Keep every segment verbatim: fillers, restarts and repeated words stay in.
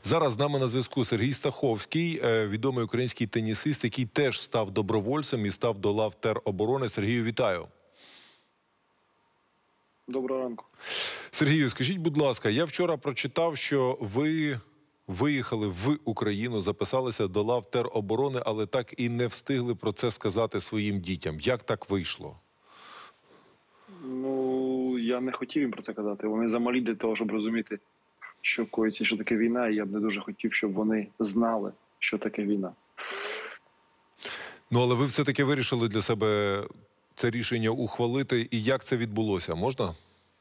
Зараз з нами на зв'язку Сергій Стаховський, відомий український тенісист, який теж став добровольцем і став до лав тероборони. Сергію, вітаю. Доброго ранку. Сергію, скажіть, будь ласка, я вчора прочитав, що ви виїхали в Україну, записалися до лав тероборони, але так і не встигли про це сказати своїм дітям. Як так вийшло? Ну, я не хотів їм про це казати. Вони замалі для того, щоб розуміти, що коїться, що таке війна, і я б не дуже хотів, щоб вони знали, що таке війна. Ну, але ви все-таки вирішили для себе це рішення ухвалити. І як це відбулося? Можна?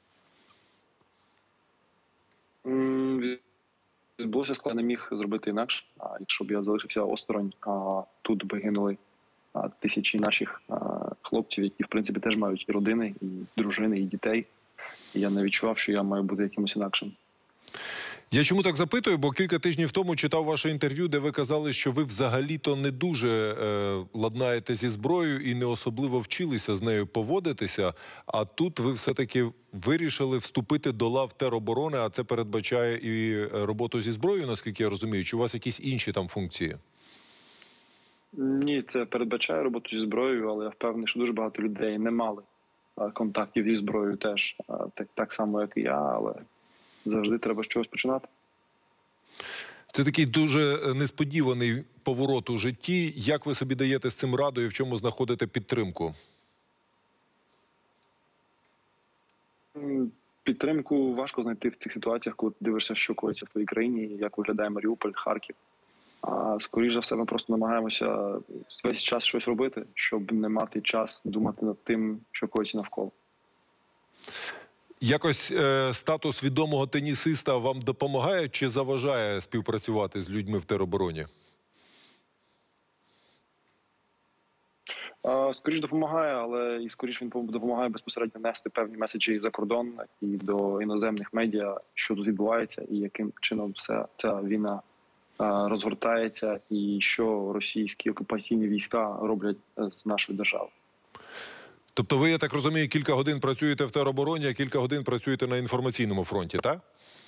Відбулося складно, не міг зробити інакше. А якщо б я залишився осторонь, а тут би гинули а, тисячі наших а, хлопців, які, в принципі, теж мають і родини, і дружини, і дітей. І я не відчував, що я маю бути якимось інакшим. Я чому так запитую? Бо кілька тижнів тому читав ваше інтерв'ю, де ви казали, що ви взагалі-то не дуже е, ладнаєте зі зброєю і не особливо вчилися з нею поводитися, а тут ви все-таки вирішили вступити до лав тероборони, а це передбачає і роботу зі зброєю, наскільки я розумію, чи у вас якісь інші там функції? Ні, це передбачає роботу зі зброєю, але я впевнений, що дуже багато людей не мали контактів зі зброєю теж, так, так само, як і я, але завжди треба з чогось починати. Це такий дуже несподіваний поворот у житті. Як ви собі даєте з цим раду і в чому знаходите підтримку? Підтримку важко знайти в цих ситуаціях, коли ти дивишся, що коїться в твоїй країні, як виглядає Маріуполь, Харків. А скоріш за все, ми просто намагаємося весь час щось робити, щоб не мати час думати над тим, що коїться навколо. Якось е, статус відомого тенісиста вам допомагає чи заважає співпрацювати з людьми в теробороні? Скоріше допомагає, але і скоріше він допомагає безпосередньо нести певні меседжі і за кордон, і до іноземних медіа, що тут відбувається, і яким чином вся ця війна розгортається, і що російські окупаційні війська роблять з нашою державою. Тобто ви, я так розумію, кілька годин працюєте в теробороні, а кілька годин працюєте на інформаційному фронті, так?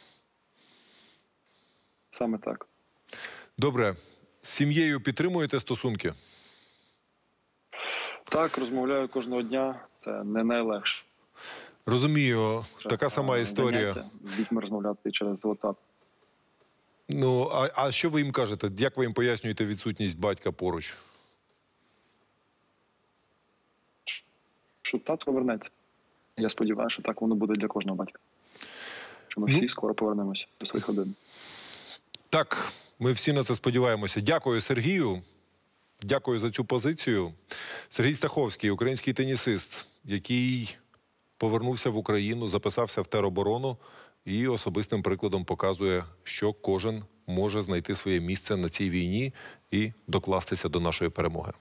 Саме так. Добре. З сім'єю підтримуєте стосунки? Так, розмовляю кожного дня. Це не найлегше. Розумію. Така сама історія. Заняття, з дітьми розмовляти через WhatsApp. Ну, а, а що ви їм кажете? Як ви їм пояснюєте відсутність батька поруч? Що тато повернеться. Я сподіваюся, що так воно буде для кожного батька. Що ми всі ну, скоро повернемося до своїх родин. Так, ми всі на це сподіваємося. Дякую Сергію. Дякую за цю позицію. Сергій Стаховський, український тенісист, який повернувся в Україну, записався в тероборону і особистим прикладом показує, що кожен може знайти своє місце на цій війні і докластися до нашої перемоги.